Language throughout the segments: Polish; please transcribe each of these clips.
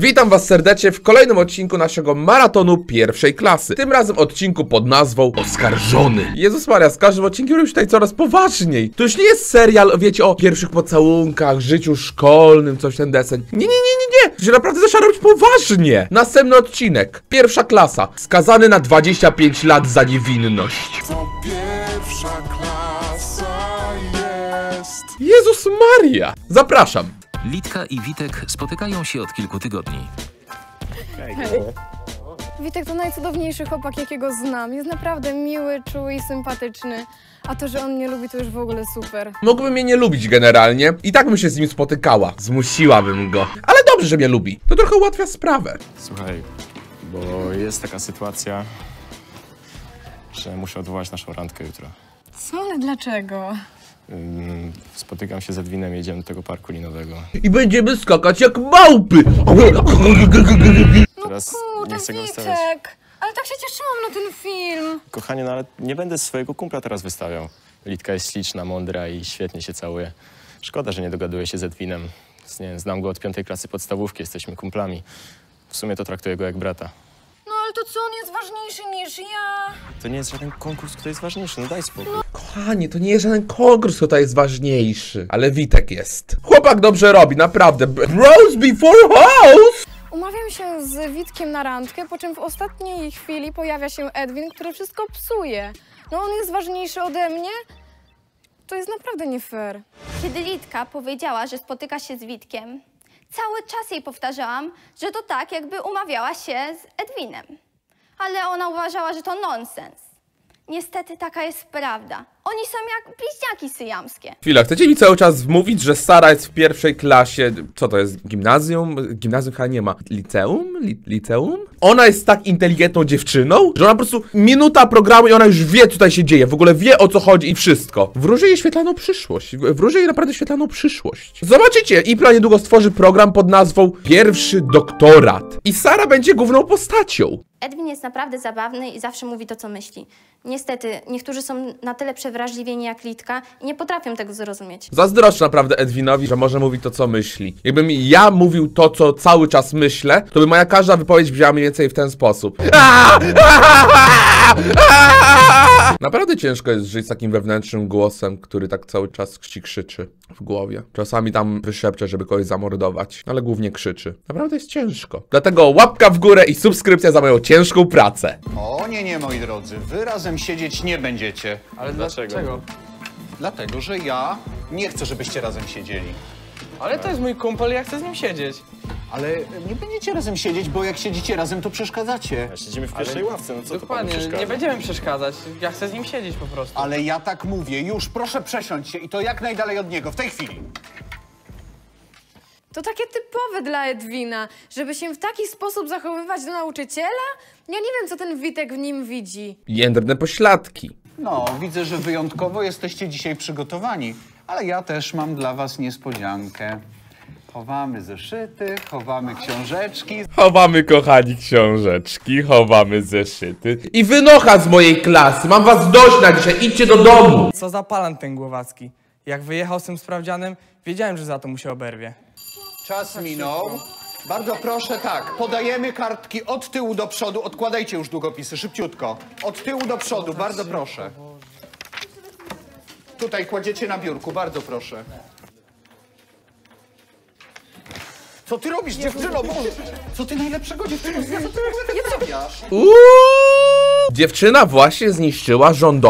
Witam was serdecznie w kolejnym odcinku naszego maratonu pierwszej klasy. Tym razem odcinku pod nazwą Oskarżony. Jezus Maria, z każdym odcinkiem robi się tutaj coraz poważniej. To już nie jest serial, wiecie, o pierwszych pocałunkach, życiu szkolnym, coś ten deseń. Nie. To się naprawdę zaczyna robić poważnie. Następny odcinek. Pierwsza klasa. Skazany na 25 lat za niewinność. To pierwsza klasa jest. Jezus Maria. Zapraszam. Litka i Witek spotykają się od kilku tygodni. Hej. Witek to najcudowniejszy chłopak, jakiego znam. Jest naprawdę miły, czuły i sympatyczny. A to, że on mnie lubi, to już w ogóle super. Mógłby mnie nie lubić generalnie. I tak bym się z nim spotykała. Zmusiłabym go. Ale dobrze, że mnie lubi. To trochę ułatwia sprawę. Słuchaj, bo jest taka sytuacja, że muszę odwołać naszą randkę jutro. Co? Ale dlaczego? Spotykam się z Edwinem, jedziemy do tego parku linowego. I będziemy skakać jak małpy. Teraz nie chcę go wystawiać. Witek! Ale tak się cieszyłam na ten film. Kochanie, no ale nie będę swojego kumpla teraz wystawiał. Litka jest śliczna, mądra i świetnie się całuje. Szkoda, że nie dogaduję się z Edwinem. Nie wiem, znam go od 5. klasy podstawówki, jesteśmy kumplami. W sumie to traktuję go jak brata. No ale to co, on jest ważniejszy niż ja? To nie jest żaden konkurs, kto jest ważniejszy, no daj spokój. Kochanie, to nie jest żaden konkurs, kto jest ważniejszy. Ale Witek jest. Chłopak dobrze robi, naprawdę. Bros before house! Umawiam się z Witkiem na randkę, po czym w ostatniej chwili pojawia się Edwin, który wszystko psuje. No on jest ważniejszy ode mnie? To jest naprawdę nie fair. Kiedy Litka powiedziała, że spotyka się z Witkiem, cały czas jej powtarzałam, że to tak, jakby umawiała się z Edwinem. Ale ona uważała, że to nonsens. Niestety taka jest prawda. Oni są jak bliźniaki syjamskie. Chwila, chcecie mi cały czas wmówić, że Sara jest w pierwszej klasie... Co to jest? Gimnazjum? Gimnazjum chyba nie ma. Liceum? Liceum? Ona jest tak inteligentną dziewczyną, że ona po prostu minuta programu i ona już wie, co tutaj się dzieje. W ogóle wie, o co chodzi i wszystko. Wróży jej świetlaną przyszłość. Wróży jej naprawdę świetlaną przyszłość. Zobaczycie, Ipla niedługo stworzy program pod nazwą Pierwszy Doktorat. I Sara będzie główną postacią. Edwin jest naprawdę zabawny i zawsze mówi to, co myśli. Niestety, niektórzy są na tyle przewrażliwieni jak Litka i nie potrafią tego zrozumieć. Zazdroszczę naprawdę Edwinowi, że może mówić to, co myśli. Jakbym ja mówił to, co cały czas myślę, to by moja każda wypowiedź brzmiała mniej więcej w ten sposób. Naprawdę ciężko jest żyć z takim wewnętrznym głosem, który tak cały czas ci krzyczy w głowie. Czasami tam wyszepcze, żeby kogoś zamordować, ale głównie krzyczy. Naprawdę jest ciężko. Dlatego łapka w górę i subskrypcja za moją ciężką pracę. O nie, moi drodzy, wy razem siedzieć nie będziecie. Ale dlaczego? Dlatego, że ja nie chcę, żebyście razem siedzieli. Ale to jest mój kumpel, ja chcę z nim siedzieć. Ale nie będziecie razem siedzieć, bo jak siedzicie razem, to przeszkadzacie. A siedzimy w pierwszej ławce, no co to panu Dokładnie, przeszkadza? nie będziemy przeszkadzać. Ja chcę z nim siedzieć po prostu. Ale ja tak mówię, już proszę przesiądź się i to jak najdalej od niego, w tej chwili. To takie typowe dla Edwina, żeby się w taki sposób zachowywać do nauczyciela? Ja nie wiem, co ten Witek w nim widzi. Jędrne pośladki. No, widzę, że wyjątkowo jesteście dzisiaj przygotowani, ale ja też mam dla was niespodziankę. Chowamy zeszyty, chowamy książeczki. Chowamy, kochani, książeczki, chowamy zeszyty. I wynocha z mojej klasy, mam was dość na dzisiaj, idźcie do domu. Co za palant ten Głowacki. Jak wyjechał z tym sprawdzianem, wiedziałem, że za to mu się oberwie. Czas minął. Bardzo proszę, tak, podajemy kartki od tyłu do przodu. Odkładajcie już długopisy, szybciutko. Od tyłu do przodu, bardzo proszę. Tutaj kładziecie na biurku, bardzo proszę. Co ty robisz, dziewczyno? Boże, co ty najlepszego, dziewczyno? Co ty nie robisz? Dziewczyna właśnie zniszczyła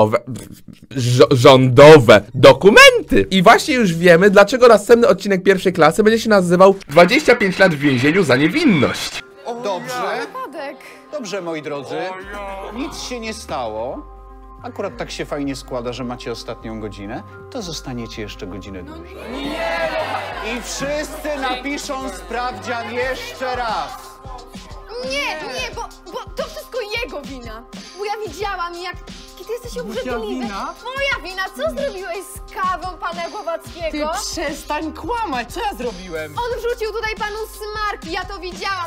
rządowe dokumenty. I właśnie już wiemy, dlaczego następny odcinek pierwszej klasy będzie się nazywał 25 lat w więzieniu za niewinność. Dobrze, Wypadek. dobrze, moi drodzy. Nic się nie stało. Akurat tak się fajnie składa, że macie ostatnią godzinę. To zostaniecie jeszcze godzinę dłużej. I wszyscy napiszą sprawdzian jeszcze raz. Nie, bo to wszystko jego wina. Bo ja widziałam, jak ty jesteś obrzydliwy. Moja wina? Co zrobiłeś z kawą pana Głowackiego? Przestań kłamać, co ja zrobiłem? On wrzucił tutaj panu smarki, ja to widziałam.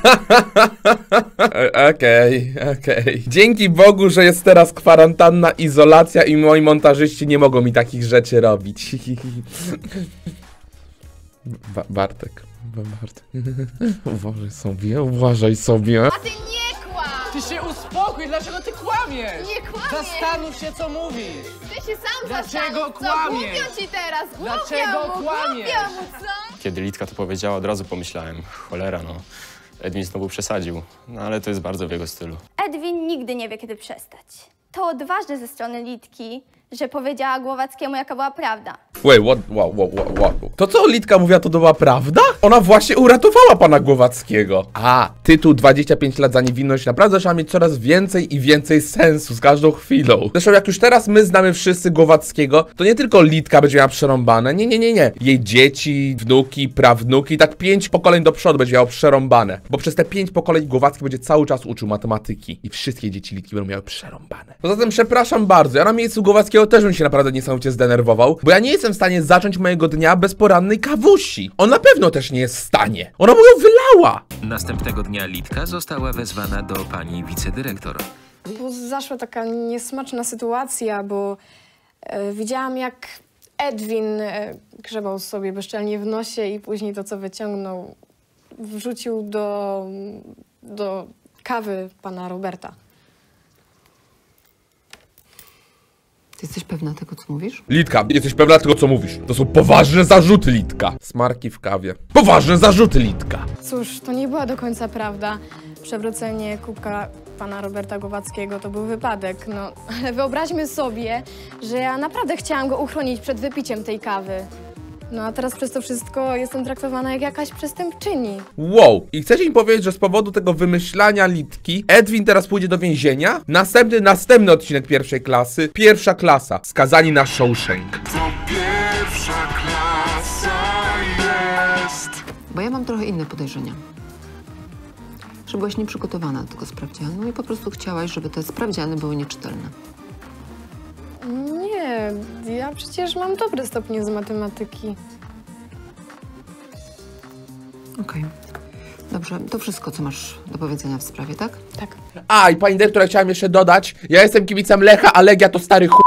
Okej. Dzięki Bogu, że jest teraz kwarantanna, izolacja i moi montażyści nie mogą mi takich rzeczy robić. Bartek. Uważaj sobie, uważaj sobie. A ty nie kłam! Ty się uspokój, dlaczego ty kłamiesz? Nie kłamię! Zastanów się, co mówisz. Ty się sam Dlaczego zastanów, co? kłamiesz? Głupio ci teraz, głupio Dlaczego mu, kłamiesz? głupio mu, co? Kiedy Litka to powiedziała, od razu pomyślałem, cholera no, Edwin znowu przesadził. No ale to jest bardzo w jego stylu. Edwin nigdy nie wie, kiedy przestać. To odważne ze strony Litki, że powiedziała Głowackiemu, jaka była prawda. Wait, what? To co Litka mówiła, to była prawda? Ona właśnie uratowała pana Głowackiego. A, tytuł 25 lat za niewinność naprawdę zaczyna mieć coraz więcej i więcej sensu z każdą chwilą. Zresztą jak już teraz my znamy wszyscy Głowackiego, to nie tylko Litka będzie miała przerąbane, nie. Jej dzieci, wnuki, prawnuki, tak 5 pokoleń do przodu będzie miało przerąbane. Bo przez te 5 pokoleń Głowacki będzie cały czas uczył matematyki. I wszystkie dzieci Litki będą miały przerąbane. Poza tym przepraszam bardzo, ja na miejscu Głowackiego też bym się naprawdę niesamowicie zdenerwował, bo ja nie jestem w stanie zacząć mojego dnia bez porannej kawusi. On na pewno też nie jest w stanie. Ona mu ją wylała. Następnego dnia Litka została wezwana do pani wicedyrektor. Bo zaszła taka niesmaczna sytuacja, bo widziałam, jak Edwin grzebał sobie bezczelnie w nosie i później to, co wyciągnął, wrzucił do kawy pana Roberta. Ty jesteś pewna tego, co mówisz? Litka, jesteś pewna tego, co mówisz? To są poważne zarzuty, Litka. Smarki w kawie. Poważne zarzuty, Litka. Cóż, to nie była do końca prawda. Przewrócenie kubka pana Roberta Głowackiego to był wypadek, no. Ale wyobraźmy sobie, że ja naprawdę chciałam go uchronić przed wypiciem tej kawy. No a teraz przez to wszystko jestem traktowana jak jakaś przestępczyni. Wow, i chcecie mi powiedzieć, że z powodu tego wymyślania Litki Edwin teraz pójdzie do więzienia? Następny odcinek pierwszej klasy. Pierwsza klasa. Skazani na Shawshank. To pierwsza klasa jest. Bo ja mam trochę inne podejrzenia. Że byłaś nieprzygotowana do tego sprawdzianu i po prostu chciałaś, żeby te sprawdziany były nieczytelne. Nie, ja przecież mam dobre stopnie z matematyki. Okej. Dobrze, to wszystko, co masz do powiedzenia w sprawie, tak? Tak. A, i pani dyrektor, chciałem jeszcze dodać, ja jestem kibicem Lecha, a Legia to stary chuj.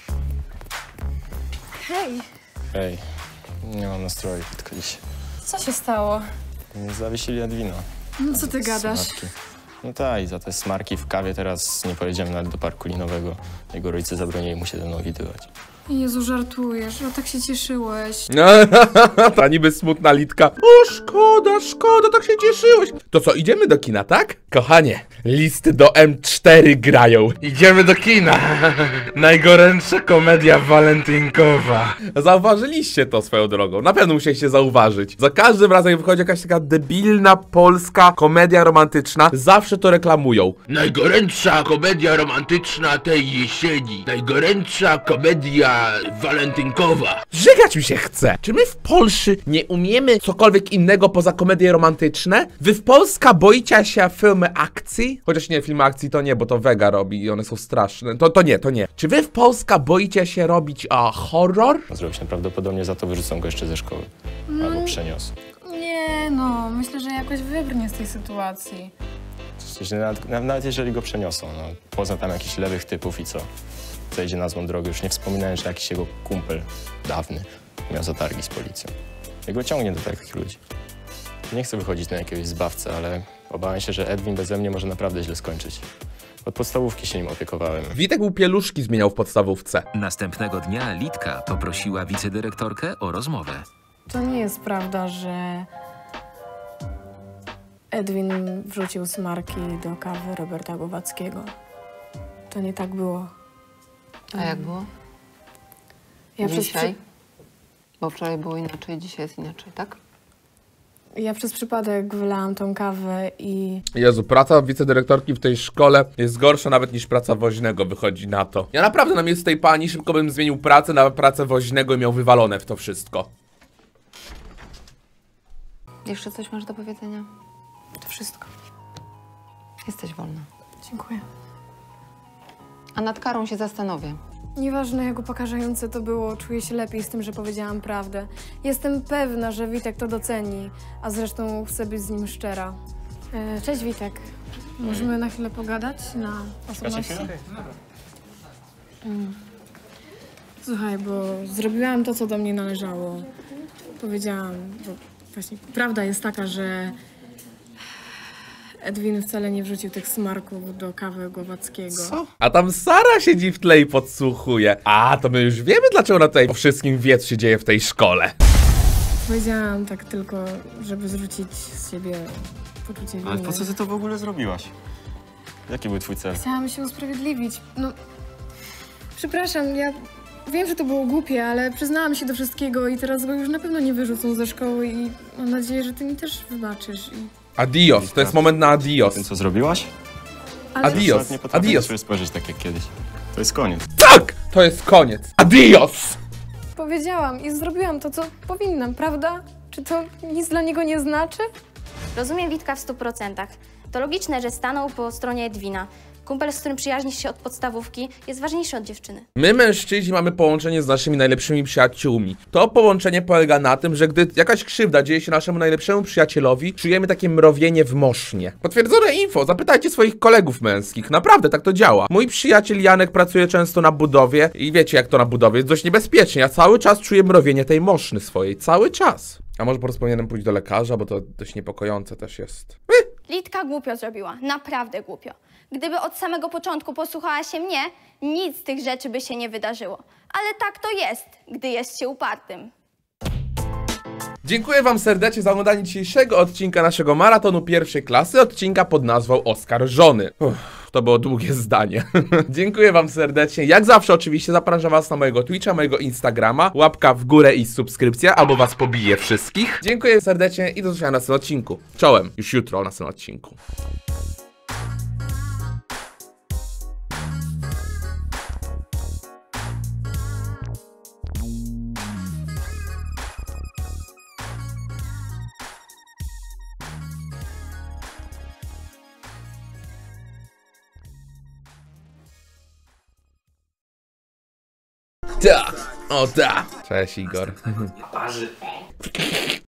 Hej, Ej, nie mam nastroju tylko dziś. co się stało? Nie zawiesili Edwina. No co ty gadasz? Smarki. No tak, i za te smarki w kawie teraz nie pojedziemy nawet do parku linowego. Jego rodzice zabronili mu się ze mną widywać. Jezu, żartujesz, no tak się cieszyłeś. Ta niby smutna Litka. O, szkoda, tak się cieszyłeś. To co, idziemy do kina, tak? Kochanie, listy do M4 grają. Idziemy do kina. Najgorętsza komedia walentynkowa. Zauważyliście to swoją drogą. Na pewno musieliście zauważyć. Za każdym razem, jak wychodzi jakaś taka debilna polska komedia romantyczna, zawsze to reklamują. Najgorętsza komedia romantyczna tej jesieni. Najgorętsza komedia walentynkowa. Żygać mi się chce. Czy my w Polsce nie umiemy cokolwiek innego poza komedie romantyczne? Wy w Polska boicie się filmy akcji? Chociaż nie, filmy akcji to nie, bo to Vega robi i one są straszne. To nie. Czy wy w Polska boicie się robić horror? Zrobił się prawdopodobnie za to, wyrzucą go jeszcze ze szkoły. Albo przeniosą. Nie no, myślę, że jakoś wybrnie z tej sytuacji. Przecież nawet jeżeli go przeniosą, no, poza tam jakichś lewych typów i co? Zejdzie na złą drogę, już nie wspominając, że jakiś jego kumpel dawny miał zatargi z policją. Jego ciągnie do takich ludzi. Nie chcę wychodzić na jakiegoś zbawcę, ale obawiam się, że Edwin beze mnie może naprawdę źle skończyć. Od podstawówki się nim opiekowałem. Witek był pieluszki zmieniał w podstawówce. Następnego dnia Litka poprosiła wicedyrektorkę o rozmowę. To nie jest prawda, że Edwin wrzucił smarki do kawy Roberta Głowackiego. To nie tak było. A jak było? Dzisiaj? Bo wczoraj było inaczej, dzisiaj jest inaczej, tak? Ja przez przypadek wylałam tą kawę i... Jezu, praca wicedyrektorki w tej szkole jest gorsza nawet niż praca woźnego, wychodzi na to. Ja naprawdę na miejscu tej pani szybko bym zmienił pracę na pracę woźnego i miał wywalone w to wszystko. Jeszcze coś masz do powiedzenia? To wszystko. Jesteś wolna. Dziękuję. A nad karą się zastanowię. Nieważne, jak upokarzające to było, czuję się lepiej z tym, że powiedziałam prawdę. Jestem pewna, że Witek to doceni, a zresztą chcę być z nim szczera. Cześć, Witek. Możemy na chwilę pogadać na osobności? Słuchaj, bo zrobiłam to, co do mnie należało. Powiedziałam, że właśnie, prawda jest taka, że Edwin wcale nie wrzucił tych smarków do kawy Głowackiego. Co? A tam Sara siedzi w tle i podsłuchuje. A, to my już wiemy, dlaczego ona tutaj o wszystkim wie, co się dzieje w tej szkole. Powiedziałam tak tylko, żeby zrzucić z siebie poczucie winy. Ale po co ty to w ogóle zrobiłaś? Jaki był twój cel? Chciałam się usprawiedliwić. No, przepraszam, ja wiem, że to było głupie, ale przyznałam się do wszystkiego i teraz go już na pewno nie wyrzucą ze szkoły i mam nadzieję, że ty mi też wybaczysz. Adios, to jest moment na adios. Tym, co zrobiłaś? Ale Adios, Nie potrafię adios. na siebie spojrzeć tak jak kiedyś. To jest koniec. Tak! To jest koniec. Adios! powiedziałam i zrobiłam to, co powinnam, prawda? Czy to nic dla niego nie znaczy? Rozumiem Witka w 100%. To logiczne, że stanął po stronie Edwina. Kumpel, z którym przyjaźnisz się od podstawówki, jest ważniejszy od dziewczyny. My, mężczyźni, mamy połączenie z naszymi najlepszymi przyjaciółmi. To połączenie polega na tym, że gdy jakaś krzywda dzieje się naszemu najlepszemu przyjacielowi, czujemy takie mrowienie w mosznie. Potwierdzone info, zapytajcie swoich kolegów męskich. Naprawdę, tak to działa. Mój przyjaciel Janek pracuje często na budowie i wiecie, jak to na budowie jest dość niebezpiecznie. Ja cały czas czuję mrowienie tej moszny swojej. Cały czas. A może po prostu powinienem pójść do lekarza, bo to dość niepokojące też jest. Litka głupio zrobiła, naprawdę głupio. Gdyby od samego początku posłuchała się mnie, nic z tych rzeczy by się nie wydarzyło. Ale tak to jest, gdy jest się upartym. Dziękuję wam serdecznie za oglądanie dzisiejszego odcinka naszego maratonu pierwszej klasy, odcinka pod nazwą Oskarżony. To było długie zdanie. Dziękuję wam serdecznie. Jak zawsze oczywiście zapraszam was na mojego Twitcha, mojego Instagrama. Łapka w górę i subskrypcja, albo was pobiję wszystkich. Dziękuję serdecznie i do zobaczenia na następnym odcinku. Czołem, już jutro na następnym odcinku. Da! O da! Cześć Igor.